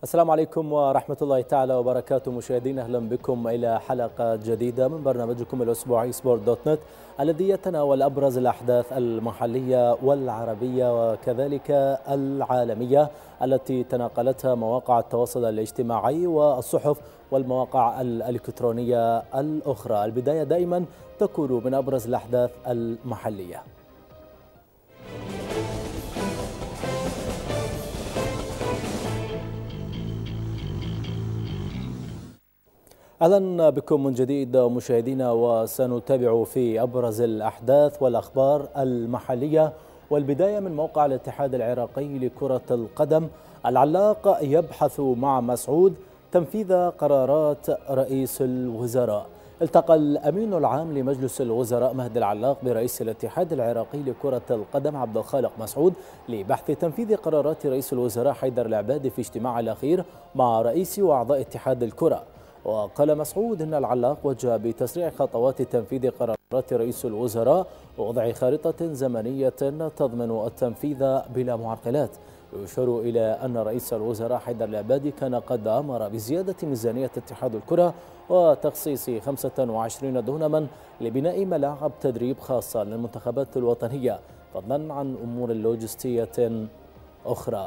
السلام عليكم ورحمة الله تعالى وبركاته. مشاهدين أهلا بكم إلى حلقة جديدة من برنامجكم الأسبوعي سبورت دوت نت الذي يتناول أبرز الأحداث المحلية والعربية وكذلك العالمية التي تناقلتها مواقع التواصل الاجتماعي والصحف والمواقع الإلكترونية الأخرى. البداية دائما تكون من أبرز الأحداث المحلية. أهلا بكم من جديد مشاهدينا، وسنتابع في أبرز الأحداث والأخبار المحلية، والبداية من موقع الاتحاد العراقي لكرة القدم. العلاق يبحث مع مسعود تنفيذ قرارات رئيس الوزراء. التقى الأمين العام لمجلس الوزراء مهدي العلاق برئيس الاتحاد العراقي لكرة القدم عبد الخالق مسعود لبحث تنفيذ قرارات رئيس الوزراء حيدر العبادي في اجتماع الأخير مع رئيس وأعضاء اتحاد الكرة. وقال مسعود إن العلاق وجه بتسريع خطوات تنفيذ قرارات رئيس الوزراء ووضع خارطة زمنية تضمن التنفيذ بلا معرقلات. يشير إلى أن رئيس الوزراء حيدر العبادي كان قد أمر بزيادة ميزانية اتحاد الكرة وتخصيص 25 دونما لبناء ملاعب تدريب خاصة للمنتخبات الوطنية، فضلا عن أمور لوجستية أخرى.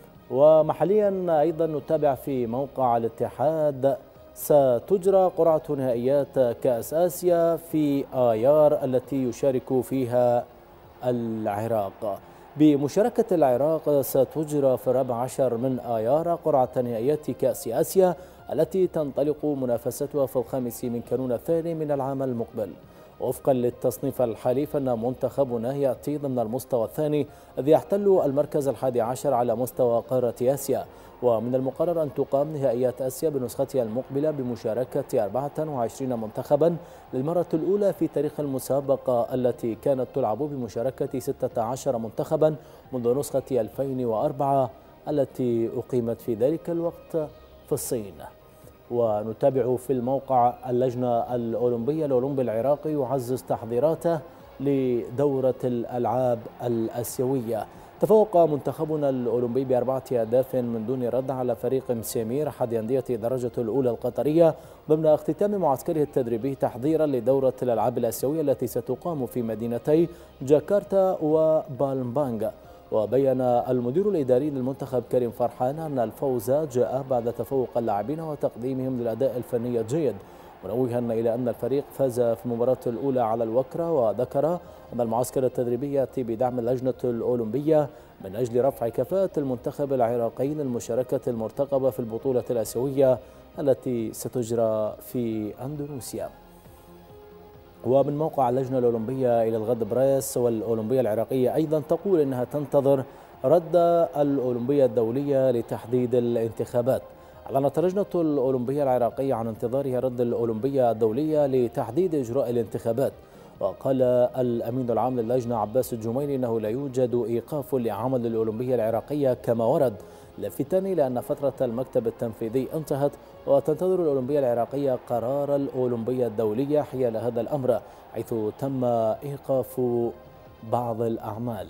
ومحليا أيضا نتابع في موقع الاتحاد. ستجرى قرعة نهائيات كأس آسيا في آيار التي يشارك فيها العراق. بمشاركة العراق ستجرى في 14 من آيار قرعة نهائيات كأس آسيا التي تنطلق منافستها في 5 من كانون الثاني من العام المقبل. وفقا للتصنيف الحالي فإن منتخبنا يأتي ضمن المستوى الثاني الذي يحتل المركز 11 على مستوى قارة آسيا. ومن المقرر أن تقام نهائيات آسيا بنسختها المقبلة بمشاركة 24 منتخبا للمرة الأولى في تاريخ المسابقة التي كانت تلعب بمشاركة 16 منتخبا منذ نسخة 2004 التي أقيمت في ذلك الوقت في الصين. ونتابع في الموقع اللجنة الأولمبية. الأولمبي العراقي يعزز تحضيراته لدورة الألعاب الآسيوية. تفوق منتخبنا الأولمبي ب4 أهداف من دون رد على فريق مسامير أحد أندية الدرجة الأولى القطرية ضمن اختتام معسكره التدريبي تحضيرا لدورة الألعاب الآسيوية التي ستقام في مدينتي جاكرتا وبالمبانغ. وبين المدير الإداري للمنتخب كريم فرحان أن الفوز جاء بعد تفوق اللاعبين وتقديمهم للأداء الفني الجيد، منوها إلى أن الفريق فاز في المباراة الأولى على الوكرة. وذكر أن المعسكر التدريبي يأتي بدعم اللجنة الأولمبية من أجل رفع كفاءة المنتخب العراقي للمشاركة المرتقبة في البطولة الآسيوية التي ستجرى في أندونيسيا. ومن موقع اللجنة الأولمبية إلى الغد بريس. والأولمبية العراقية أيضا تقول أنها تنتظر رد الأولمبية الدولية لتحديد الانتخابات. أعلنت اللجنة الأولمبية العراقية عن انتظارها رد الأولمبية الدولية لتحديد إجراء الانتخابات. وقال الأمين العام للجنة عباس الجميلي أنه لا يوجد إيقاف لعمل الأولمبية العراقية كما ورد، لافتا إلى أن فترة المكتب التنفيذي انتهت وتنتظر الأولمبية العراقية قرار الأولمبية الدولية حيال هذا الأمر، حيث تم إيقاف بعض الأعمال.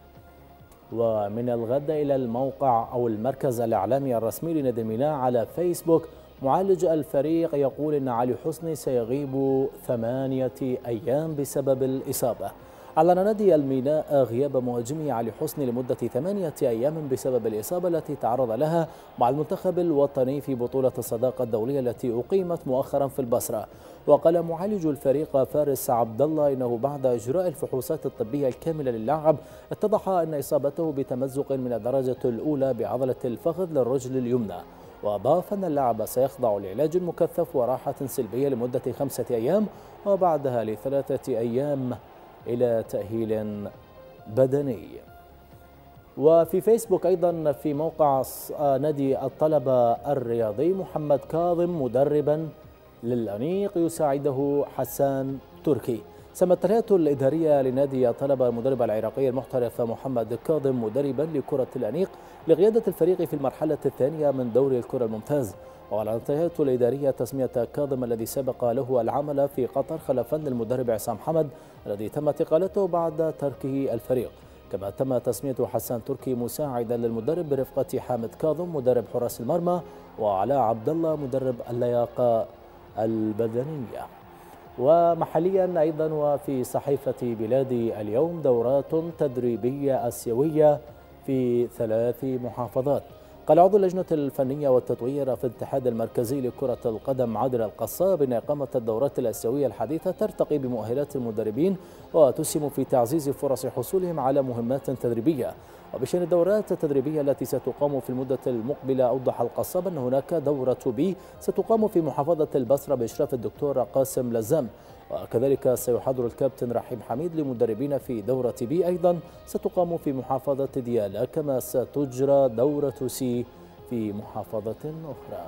ومن الغد إلى الموقع أو المركز الإعلامي الرسمي لنادي الميناء على فيسبوك. معالج الفريق يقول أن علي حسني سيغيب 8 أيام بسبب الإصابة. أعلن نادي الميناء غياب مهاجمه علي حسني لمدة 8 أيام بسبب الإصابة التي تعرض لها مع المنتخب الوطني في بطولة الصداقة الدولية التي أقيمت مؤخرا في البصرة. وقال معالج الفريق فارس عبد الله إنه بعد إجراء الفحوصات الطبية الكاملة للاعب اتضح أن إصابته بتمزق من الدرجة الأولى بعضلة الفخذ للرجل اليمنى. وأضاف أن اللاعب سيخضع لعلاج مكثف وراحة سلبية لمدة 5 أيام وبعدها ل3 أيام إلى تأهيل بدني. وفي فيسبوك أيضا في موقع نادي الطلبة الرياضي. محمد كاظم مدربا للأنيق يساعده حسان تركي. سمت الهيئة الإدارية لنادي الطلبة المدرب العراقي المحترف محمد كاظم مدربا لكرة الأنيق لقيادة الفريق في المرحلة الثانية من دوري الكرة الممتاز. وأعلنت الهيئة الإدارية تسمية كاظم الذي سبق له العمل في قطر خلفا للمدرب عصام حمد الذي تم اعتقالته بعد تركه الفريق. كما تم تسمية حسان تركي مساعدا للمدرب برفقة حامد كاظم مدرب حراس المرمى وعلاء عبد الله مدرب اللياقة البدنية. ومحليا أيضا وفي صحيفة بلادي اليوم دورات تدريبية آسيوية في 3 محافظات. قال عضو اللجنة الفنية والتطوير في الاتحاد المركزي لكرة القدم عادل القصاب إن إقامة الدورات الآسيوية الحديثة ترتقي بمؤهلات المدربين وتسهم في تعزيز فرص حصولهم على مهمات تدريبية. وبشأن الدورات التدريبية التي ستقام في المدة المقبلة أوضح القصاب أن هناك دورة بي ستقام في محافظة البصرة بإشراف الدكتور قاسم لزام، وكذلك سيحضر الكابتن رحيم حميد لمدربين في دورة بي أيضا ستقام في محافظة ديالى، كما ستجرى دورة سي في محافظة أخرى.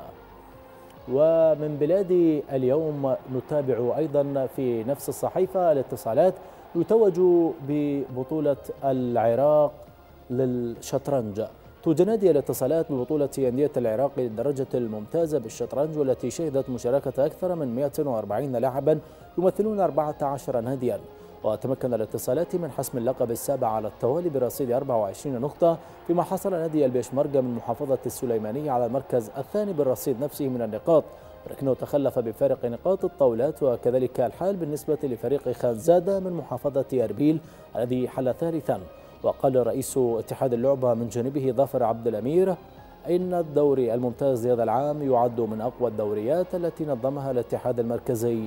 ومن بلاد اليوم نتابع أيضا في نفس الصحيفة الاتصالات يتوج ببطولة العراق للشطرنج. توج نادي الاتصالات ببطولة أندية العراق للدرجة الممتازة بالشطرنج والتي شهدت مشاركة أكثر من 140 لاعبا يمثلون 14 ناديا. وتمكن الاتصالات من حسم اللقب السابع على التوالي برصيد 24 نقطة، فيما حصل نادي البيشمركة من محافظة السليمانية على المركز الثاني بالرصيد نفسه من النقاط، ولكنه تخلف بفارق نقاط الطاولات. وكذلك الحال بالنسبة لفريق خانزادة من محافظة أربيل الذي حل ثالثا. وقال رئيس اتحاد اللعبة من جانبه ظافر عبد الأمير إن الدوري الممتاز هذا العام يعد من أقوى الدوريات التي نظمها الاتحاد المركزي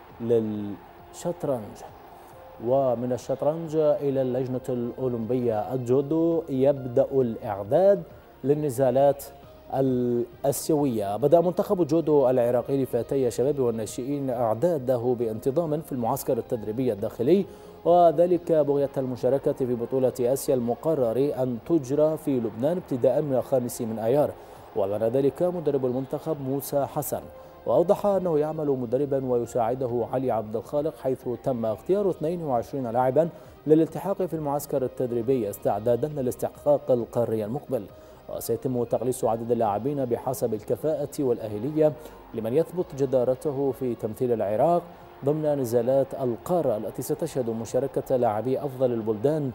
للشطرنج. ومن الشطرنج إلى اللجنة الأولمبية الجودو، يبدأ الإعداد للنزالات الآسيوية. بدأ منتخب الجودو العراقي لفتي الشباب والناشئين إعداده بانتظام في المعسكر التدريبي الداخلي، وذلك بغية المشاركة في بطولة آسيا المقرر أن تجرى في لبنان ابتداء من 5 آيار. وأعلن ذلك مدرب المنتخب موسى حسن، وأوضح أنه يعمل مدربا ويساعده علي عبد الخالق، حيث تم اختيار 22 لاعبا للالتحاق في المعسكر التدريبي استعدادا للاستحقاق القاري المقبل. وسيتم تقليص عدد اللاعبين بحسب الكفاءة والأهلية لمن يثبت جدارته في تمثيل العراق ضمن نزالات القارة التي ستشهد مشاركة لاعبي أفضل البلدان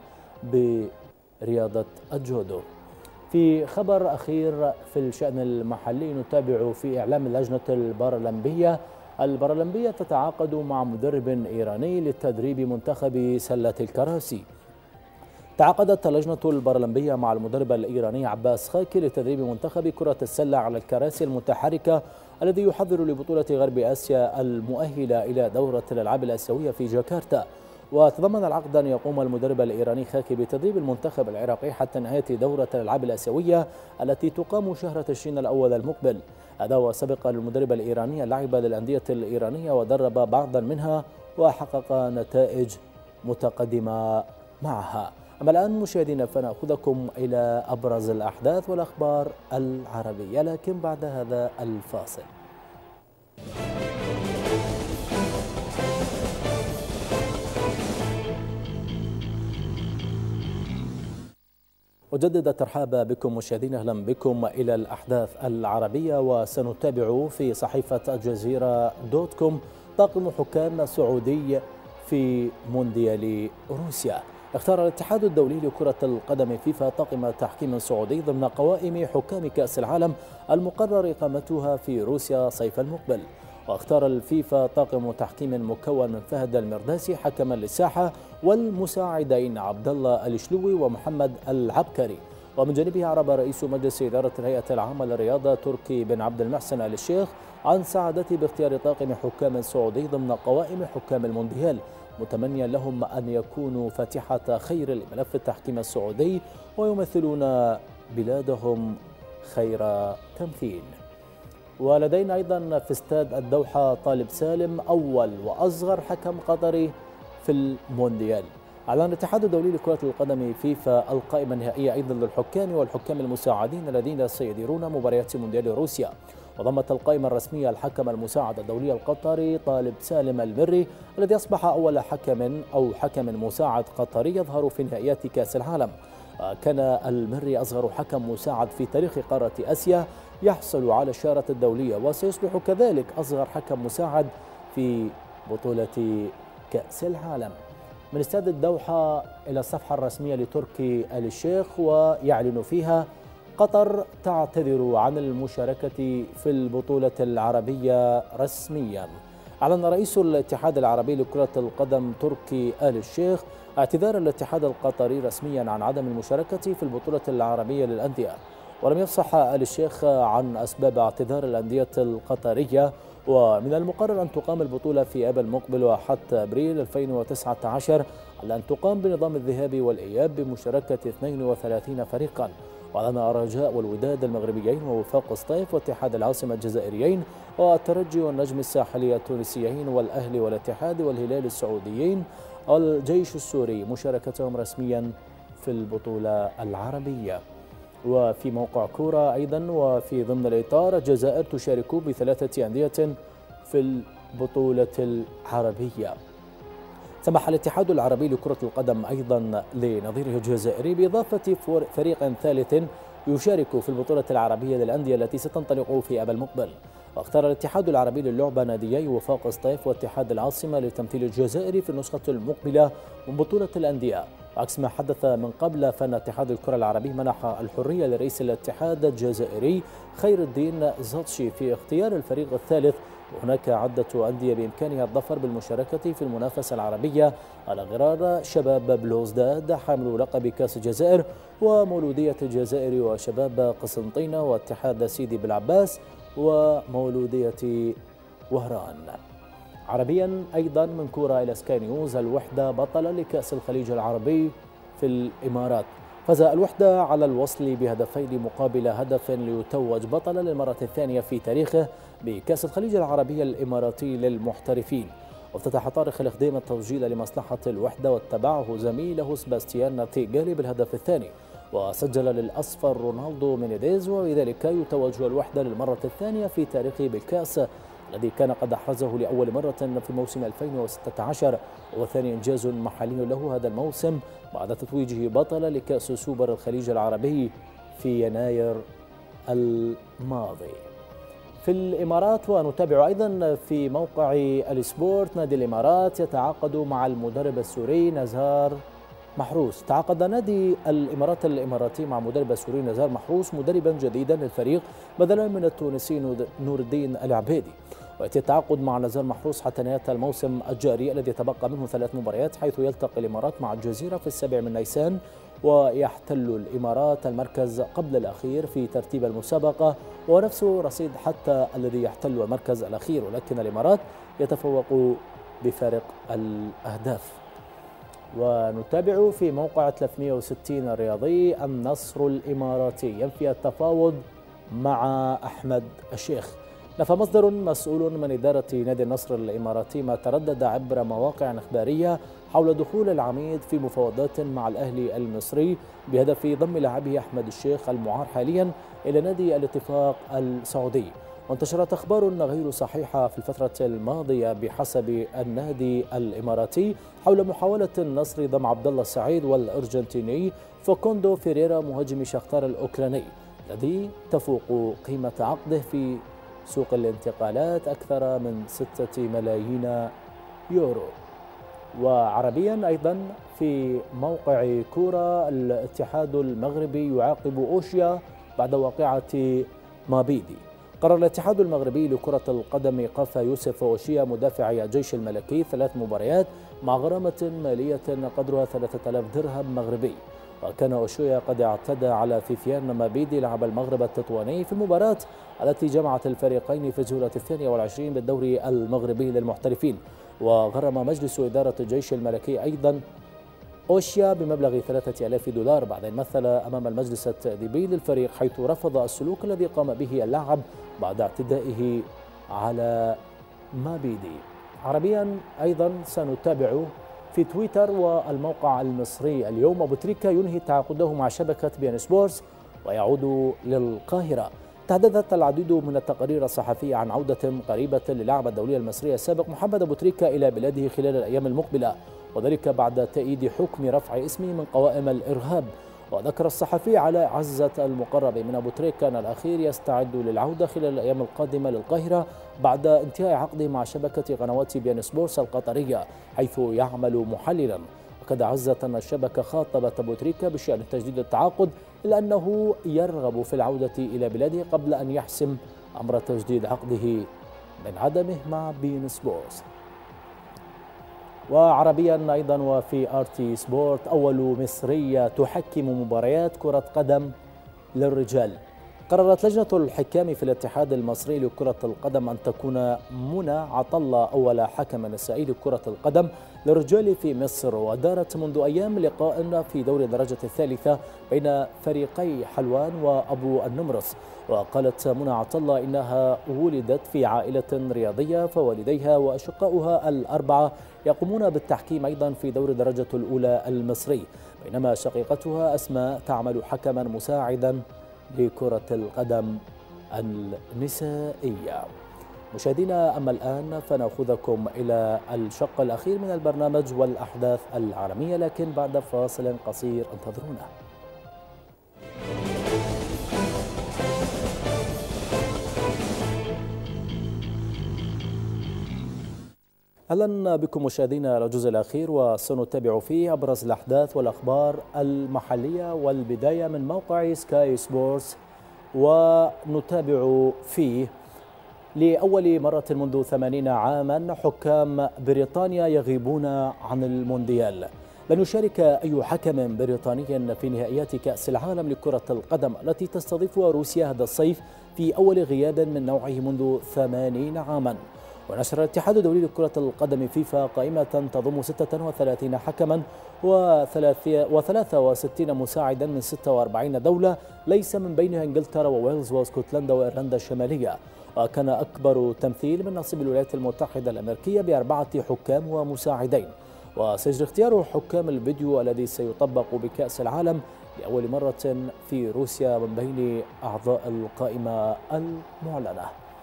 برياضة الجودو. في خبر أخير في الشأن المحلي نتابع في إعلام اللجنة البارالمبية تتعاقد مع مدرب إيراني لتدريب منتخب سلة الكراسي. تعاقدت اللجنة البارالمبية مع المدرب الإيراني عباس خاكي لتدريب منتخب كرة السلة على الكراسي المتحركة الذي يحضر لبطولة غرب آسيا المؤهلة إلى دورة الألعاب الآسيوية في جاكرتا. وتضمن العقد أن يقوم المدرب الإيراني خاكي بتدريب المنتخب العراقي حتى نهاية دورة الألعاب الآسيوية التي تقام شهر تشرين الأول المقبل. هذا وسبق للمدرب الإيراني اللعب للأندية الإيرانية ودرب بعضا منها وحقق نتائج متقدمة معها. أما الآن مشاهدينا فنأخذكم إلى أبرز الأحداث والأخبار العربية، لكن بعد هذا الفاصل. أجدد الترحاب بكم مشاهدينا، أهلا بكم إلى الأحداث العربية. وسنتابع في صحيفة الجزيرة .com طاقم حكام سعودي في مونديال روسيا. اختار الاتحاد الدولي لكرة القدم فيفا طاقم تحكيم سعودي ضمن قوائم حكام كأس العالم المقرر إقامتها في روسيا صيف المقبل. واختار الفيفا طاقم تحكيم مكون من فهد المرداسي حكما للساحة والمساعدين عبد الله الشلوي ومحمد العبكري. ومن جانبه أعرب رئيس مجلس إدارة الهيئة العامة للرياضة تركي بن عبد المحسن آل الشيخ عن سعادته باختيار طاقم حكام سعودي ضمن قوائم حكام المونديال، متمنيا لهم أن يكونوا فاتحة خير لملف التحكيم السعودي ويمثلون بلادهم خير تمثيل. ولدينا أيضا في استاد الدوحة طالب سالم أول وأصغر حكم قطري في المونديال. أعلن الاتحاد الدولي لكرة القدم فيفا القائمة النهائية أيضا للحكام والحكام المساعدين الذين سيديرون مباريات مونديال روسيا. وضمت القائمة الرسمية الحكم المساعد الدولي القطري طالب سالم المري الذي أصبح أول حكم مساعد قطري يظهر في نهائيات كأس العالم. كان المري أصغر حكم مساعد في تاريخ قارة آسيا يحصل على الشارة الدولية، وسيصبح كذلك أصغر حكم مساعد في بطولة كأس العالم. من استاد الدوحة إلى الصفحة الرسمية لتركي آل الشيخ، ويعلن فيها: قطر تعتذر عن المشاركة في البطولة العربية رسميا. أعلن رئيس الاتحاد العربي لكرة القدم تركي آل الشيخ اعتذار الاتحاد القطري رسميا عن عدم المشاركة في البطولة العربية للأندية. ولم يفصح آل الشيخ عن أسباب اعتذار الأندية القطرية، ومن المقرر أن تقام البطولة في آب المقبل 1 أبريل 2019 على أن تقام بنظام الذهاب والإياب بمشاركة 32 فريقا. وأعلن الرجاء والوداد المغربيين ووفاق سطيف واتحاد العاصمة الجزائريين والترجي والنجم الساحلي التونسيين والأهلي والاتحاد والهلال السعوديين والجيش السوري مشاركتهم رسميا في البطولة العربية. وفي موقع كورة أيضا، وفي ضمن الإطار، الجزائر تشارك ب3 أندية في البطولة العربية. سمح الاتحاد العربي لكرة القدم أيضا لنظيره الجزائري بإضافة فريق ثالث يشارك في البطولة العربية للأندية التي ستنطلق في آب المقبل. واختار الاتحاد العربي للعبة ناديي وفاق سطيف واتحاد العاصمة لتمثيل الجزائر في النسخة المقبلة من بطولة الأندية. عكس ما حدث من قبل، فإن اتحاد الكرة العربي منح الحرية لرئيس الاتحاد الجزائري خير الدين زاتشي في اختيار الفريق الثالث، وهناك عدة أندية بإمكانها الظفر بالمشاركة في المنافسة العربية على غرار شباب بلوزداد حامل لقب كأس الجزائر ومولودية الجزائر وشباب قسنطينة واتحاد سيدي بالعباس ومولودية وهران. عربيا أيضا من كورة إلى سكاي نيوز، الوحدة بطل لكأس الخليج العربي في الإمارات. فاز الوحدة على الوصل بهدفين مقابل هدف ليتوج بطلا للمرة الثانية في تاريخه بكأس الخليج العربي الإماراتي للمحترفين. وافتتح طارق الخديم التسجيل لمصلحة الوحدة واتبعه زميله سباستيان تيغالي بالهدف الثاني، وسجل للأصفر رونالدو مينيديز، وبذلك يتوج الوحدة للمرة الثانية في تاريخه بالكأس الذي كان قد أحرزه لأول مرة في موسم 2016، وثاني إنجاز محلي له هذا الموسم بعد تتويجه بطل لكأس سوبر الخليج العربي في يناير الماضي. في الإمارات، ونتابع أيضا في موقع السبورت، نادي الإمارات يتعاقد مع المدرب السوري نزار محروس. تعاقد نادي الإمارات الإماراتي مع مدرب السوري نزار محروس مدربا جديدا للفريق بدلا من التونسي نور الدين العبيدي. ويأتي التعاقد مع نزار محروس حتى نهاية الموسم الجاري الذي يتبقى منه 3 مباريات، حيث يلتقي الإمارات مع الجزيرة في 7 نيسان، ويحتل الإمارات المركز قبل الأخير في ترتيب المسابقة ونفس رصيد حتى الذي يحتل المركز الأخير، ولكن الإمارات يتفوق بفارق الأهداف. ونتابع في موقع 360 الرياضي، النصر الإماراتي ينفي التفاوض مع أحمد الشيخ. نفى مصدر مسؤول من إدارة نادي النصر الإماراتي ما تردد عبر مواقع إخبارية حول دخول العميد في مفاوضات مع الأهلي المصري بهدف ضم لاعبه أحمد الشيخ المعار حاليا إلى نادي الاتفاق السعودي. وانتشرت أخبار غير صحيحة في الفترة الماضية بحسب النادي الإماراتي حول محاولة النصر ضم عبد الله السعيد والأرجنتيني فاكوندو فيريرا مهاجم شختار الأوكراني الذي تفوق قيمة عقده في سوق الانتقالات أكثر من 6 ملايين يورو. وعربيا أيضا في موقع كورة، الاتحاد المغربي يعاقب أوشيا بعد واقعة مابيدي. قرر الاتحاد المغربي لكرة القدم إيقاف يوسف أوشيا مدافع الجيش الملكي 3 مباريات مع غرامة مالية قدرها 3000 درهم مغربي. وكان أوشيا قد اعتدى على فيفيان مابيدي لاعب المغرب التطواني في المباراة التي جمعت الفريقين في الجولة 22 بالدوري المغربي للمحترفين. وغرم مجلس إدارة الجيش الملكي أيضا أوشيا بمبلغ 3000 دولار بعد أن مثل أمام المجلس التأديبي للفريق، حيث رفض السلوك الذي قام به اللاعب بعد اعتدائه على مابيدي. عربيا أيضا سنتابع في تويتر والموقع المصري اليوم، أبو تريكة ينهي تعاقده مع شبكة بي إن سبورتس ويعود للقاهرة. تحدثت العديد من التقارير الصحفية عن عودة قريبة للاعب الدولي المصري السابق محمد أبو تريكة إلى بلاده خلال الأيام المقبلة، وذلك بعد تأييد حكم رفع اسمه من قوائم الإرهاب. وذكر الصحفي علاء عزة المقرب من أبو تريكة أن الأخير يستعد للعودة خلال الأيام القادمة للقاهرة بعد انتهاء عقده مع شبكة قنوات بي إن سبورتس القطرية حيث يعمل محللا. وقد عزة أن الشبكة خاطبت أبو تريكة بشأن تجديد التعاقد، إلا أنه يرغب في العودة إلى بلاده قبل أن يحسم أمر تجديد عقده من عدمه مع بي إن سبورتس. وعربيا أيضا وفي RT سبورت، أول مصرية تحكم مباريات كرة قدم للرجال. قررت لجنة الحكام في الاتحاد المصري لكرة القدم أن تكون منى عطلة أول حكم نسائي لكرة القدم للرجال في مصر. ودارت منذ أيام لقاء في دوري الدرجة الثالثة بين فريقي حلوان وأبو النمرس. وقالت منى عطلة إنها ولدت في عائلة رياضية، فوالديها وأشقاؤها الأربعة يقومون بالتحكيم أيضا في دوري الدرجة الأولى المصري، بينما شقيقتها أسماء تعمل حكما مساعدا لكرة القدم النسائية. مشاهدينا، أما الآن فنأخذكم إلى الشق الأخير من البرنامج والأحداث العالمية، لكن بعد فاصل قصير انتظرونا. أهلا بكم مشاهدينا الجزء الأخير، وسنتابع فيه أبرز الأحداث والأخبار المحلية، والبداية من موقع سكاي سبورتس، ونتابع فيه لأول مرة منذ 80 عاما حكام بريطانيا يغيبون عن المونديال. لن يشارك أي حكم بريطاني في نهائيات كأس العالم لكرة القدم التي تستضيفها روسيا هذا الصيف في أول غياب من نوعه منذ 80 عاما. ونشر الاتحاد الدولي لكرة القدم فيفا قائمة تضم 36 حكما و63 مساعدا من 46 دولة، ليس من بينها انجلترا وويلز واسكتلندا وايرلندا الشمالية. وكان أكبر تمثيل من نصيب الولايات المتحدة الأمريكية ب4 حكام ومساعدين. وسيجري اختيار حكام الفيديو الذي سيطبق بكأس العالم لأول مرة في روسيا من بين أعضاء القائمة المعلنة.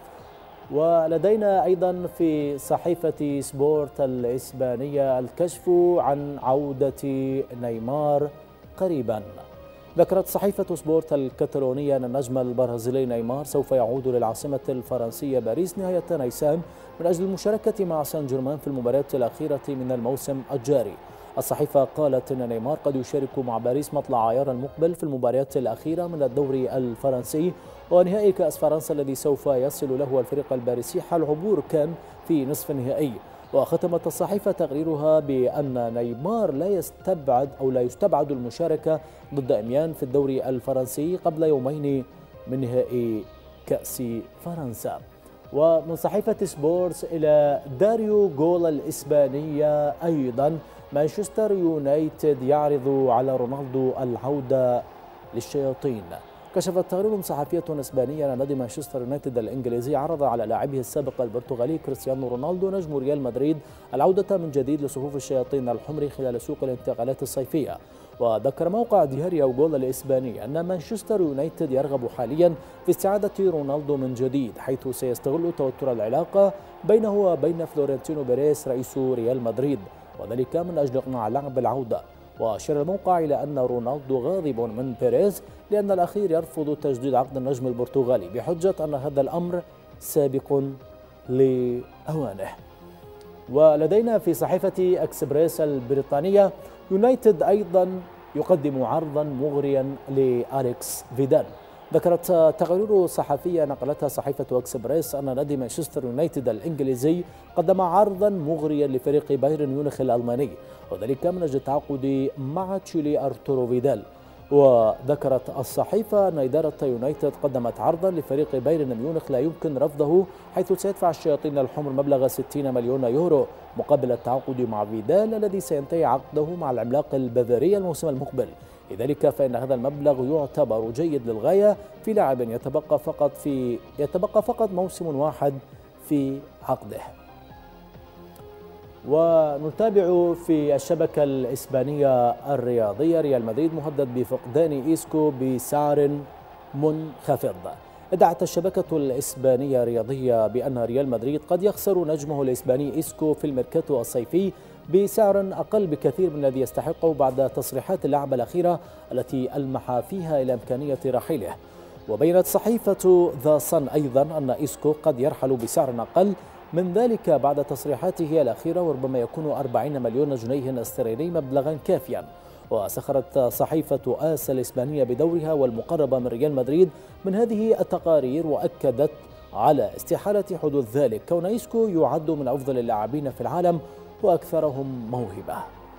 ولدينا أيضا في صحيفة سبورت الإسبانية الكشف عن عودة نيمار قريبا. ذكرت صحيفة سبورت الكتالونية أن النجم البرازيلي نيمار سوف يعود للعاصمة الفرنسية باريس نهاية نيسان من أجل المشاركة مع سان جيرمان في المباريات الأخيرة من الموسم الجاري. الصحيفة قالت أن نيمار قد يشارك مع باريس مطلع عيار المقبل في المباريات الأخيرة من الدوري الفرنسي ونهائي كأس فرنسا الذي سوف يصل له الفريق الباريسي حال عبور كان في نصف النهائي. وختمت الصحيفة تقريرها بأن نيمار لا يستبعد المشاركة ضد إميان في الدوري الفرنسي قبل يومين من نهائي كأس فرنسا. ومن صحيفة سبورتس إلى داريو جول الإسبانية أيضا، مانشستر يونايتد يعرض على رونالدو العودة للشياطين. كشفت تقرير صحفية إسبانية أن نادي مانشستر يونايتد الإنجليزي عرض على لاعبه السابق البرتغالي كريستيانو رونالدو نجم ريال مدريد العودة من جديد لصفوف الشياطين الحمر خلال سوق الانتقالات الصيفية. وذكر موقع دياريو جول الإسباني أن مانشستر يونايتد يرغب حاليا في استعادة رونالدو من جديد، حيث سيستغل توتر العلاقة بينه وبين فلورنتينو بيريز رئيس ريال مدريد، وذلك من أجل إقناع اللاعب بالعودة. وأشار الموقع إلى أن رونالدو غاضب من بيريز لأن الأخير يرفض تجديد عقد النجم البرتغالي بحجة أن هذا الأمر سابق لأوانه. ولدينا في صحيفة اكسبريس البريطانية يونايتد أيضا يقدم عرضا مغريا لأليكس فيدال. ذكرت تقارير صحفية نقلتها صحيفة اكسبريس أن نادي مانشستر يونايتد الإنجليزي قدم عرضا مغريا لفريق بايرن ميونخ الألماني، وذلك من أجل التعاقد مع تشيلي أرتورو فيدال. وذكرت الصحيفة أن إدارة يونايتد قدمت عرضا لفريق بايرن ميونخ لا يمكن رفضه، حيث سيدفع الشياطين الحمر مبلغ 60 مليون يورو مقابل التعاقد مع فيدال الذي سينتهي عقده مع العملاق البافاري الموسم المقبل. لذلك فإن هذا المبلغ يعتبر جيد للغاية في لاعب يتبقى فقط موسم واحد في عقده. ونتابع في الشبكة الإسبانية الرياضية، ريال مدريد مهدد بفقدان إيسكو بسعر منخفض. ادعت الشبكة الإسبانية الرياضية بأن ريال مدريد قد يخسر نجمه الإسباني إيسكو في الميركاتو الصيفي بسعر أقل بكثير من الذي يستحقه بعد تصريحات اللاعب الأخيرة التي ألمح فيها إلى إمكانية رحيله. وبينت صحيفة ذا صن أيضا أن إسكو قد يرحل بسعر أقل من ذلك بعد تصريحاته الأخيرة، وربما يكون 40 مليون جنيه استرليني مبلغا كافيا. وسخرت صحيفة آس الإسبانية بدورها والمقربة من ريال مدريد من هذه التقارير، وأكدت على استحالة حدوث ذلك كون إسكو يعد من أفضل اللاعبين في العالم وأكثرهم موهبة.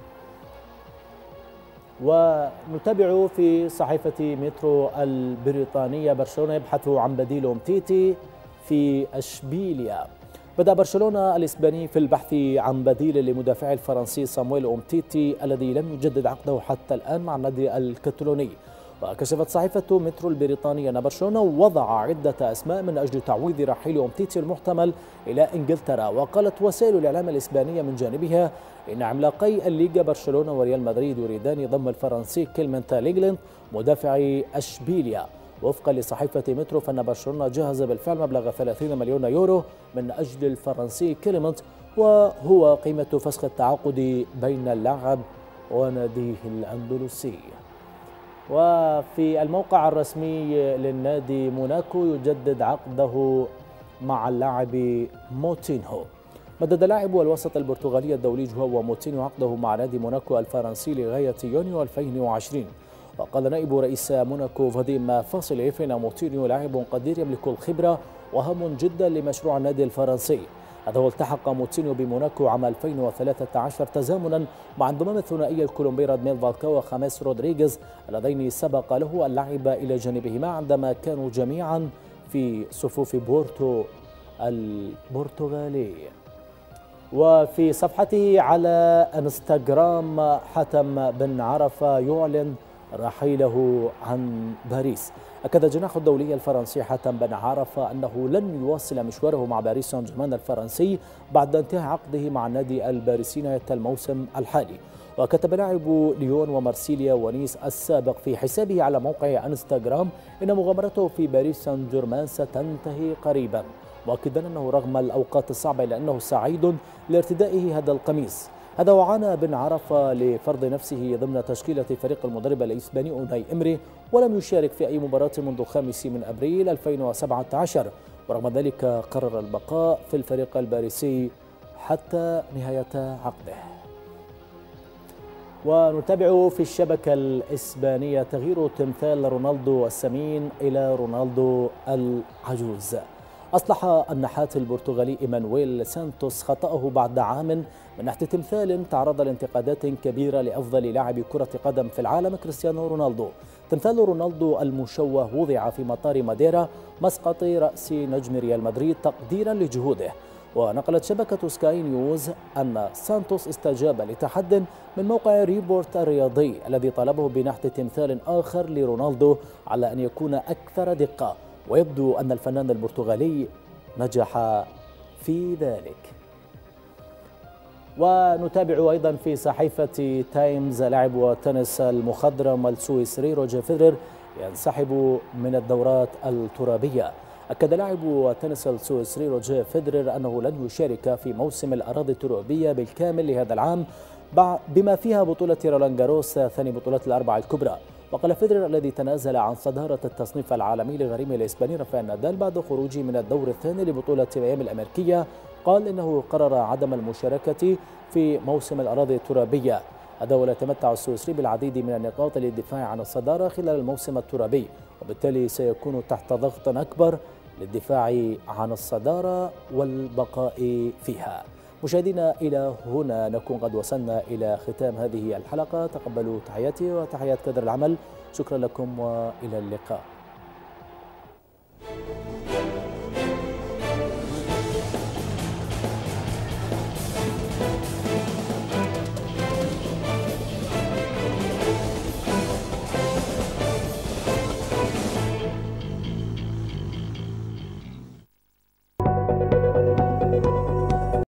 ونتابع في صحيفة مترو البريطانية برشلونة يبحث عن بديل أومتيتي في أشبيليا. بدأ برشلونة الإسباني في البحث عن بديل لمدافع الفرنسي صامويل أومتيتي الذي لم يجدد عقده حتى الآن مع النادي الكتالوني. وكشفت صحيفة مترو البريطانية أن برشلونة وضع عدة أسماء من أجل تعويض رحيل أومتيتي المحتمل إلى إنجلترا. وقالت وسائل الإعلام الإسبانية من جانبها إن عملاقي الليغا برشلونة وريال مدريد يريدان ضم الفرنسي كلمنت ليغلين مدافع أشبيليا. وفقا لصحيفة مترو فإن برشلونة جهز بالفعل مبلغ 30 مليون يورو من أجل الفرنسي كليمنت، وهو قيمة فسخ التعاقد بين اللاعب وناديه الأندلسي. وفي الموقع الرسمي للنادي موناكو يجدد عقده مع اللاعب موتينهو. مدد لاعب الوسط البرتغالي الدولي جواو موتينهو عقده مع نادي موناكو الفرنسي لغاية يونيو 2020. وقال نائب رئيس موناكو فاديم فاصليف إن موتينيو لاعب قدير يملك الخبرة وهم جدا لمشروع النادي الفرنسي. هذا والتحق موتينيو بموناكو عام 2013 تزامنا مع انضمام الثنائي الكولومبي رادميل فالكاو وخاميس رودريغيز اللذين سبق له اللعب إلى جانبهما عندما كانوا جميعا في صفوف بورتو البرتغالي. وفي صفحته على انستغرام حاتم بن عرفة يعلن رحيله عن باريس. أكد الجناح الدولي الفرنسي حاتم بن عرفة أنه لن يواصل مشواره مع باريس سان جيرمان الفرنسي بعد انتهاء عقده مع النادي الباريسي نهاية الموسم الحالي. وكتب لاعب ليون ومارسيليا ونيس السابق في حسابه على موقع انستغرام إن مغامرته في باريس سان جيرمان ستنتهي قريبا، مؤكدا أنه رغم الأوقات الصعبة إلا أنه سعيد لارتدائه هذا القميص. هذا وعانى بن عرفة لفرض نفسه ضمن تشكيلة فريق المدرب الإسباني أوناي إمري، ولم يشارك في أي مباراة منذ 5 أبريل 2017. ورغم ذلك قرر البقاء في الفريق الباريسي حتى نهاية عقده. ونتابع في الشبكة الإسبانية تغيير تمثال رونالدو السمين إلى رونالدو العجوز. أصلح النحات البرتغالي إيمانويل سانتوس خطأه بعد عام من نحت تمثال تعرض لانتقادات كبيرة لأفضل لاعب كرة قدم في العالم كريستيانو رونالدو. تمثال رونالدو المشوه وضع في مطار ماديرا مسقط رأس نجم ريال مدريد تقديرا لجهوده. ونقلت شبكة سكاي نيوز أن سانتوس استجاب لتحد من موقع ريبورت الرياضي الذي طلبه بنحت تمثال آخر لرونالدو على أن يكون أكثر دقة، ويبدو أن الفنان البرتغالي نجح في ذلك. ونتابع أيضا في صحيفة تايمز لاعب التنس المخضرم السويسري روجر فيدرر ينسحب من الدورات الترابية. أكد لاعب التنس السويسري روجر فيدرر أنه لن يشارك في موسم الأراضي الترابية بالكامل لهذا العام بما فيها بطولة رولان جاروس ثاني بطولات الأربعة الكبرى. وقال فيدرر الذي تنازل عن صدارة التصنيف العالمي لغريمه الإسباني رافائيل نادال بعد خروجه من الدور الثاني لبطولة ميامي الأمريكية، قال إنه قرر عدم المشاركة في موسم الأراضي الترابية. هذا ولا يتمتع السويسري بالعديد من النقاط للدفاع عن الصدارة خلال الموسم الترابي، وبالتالي سيكون تحت ضغط أكبر للدفاع عن الصدارة والبقاء فيها. مشاهدينا إلى هنا نكون قد وصلنا إلى ختام هذه الحلقة. تقبلوا تحياتي وتحيات كادر العمل. شكرا لكم وإلى اللقاء.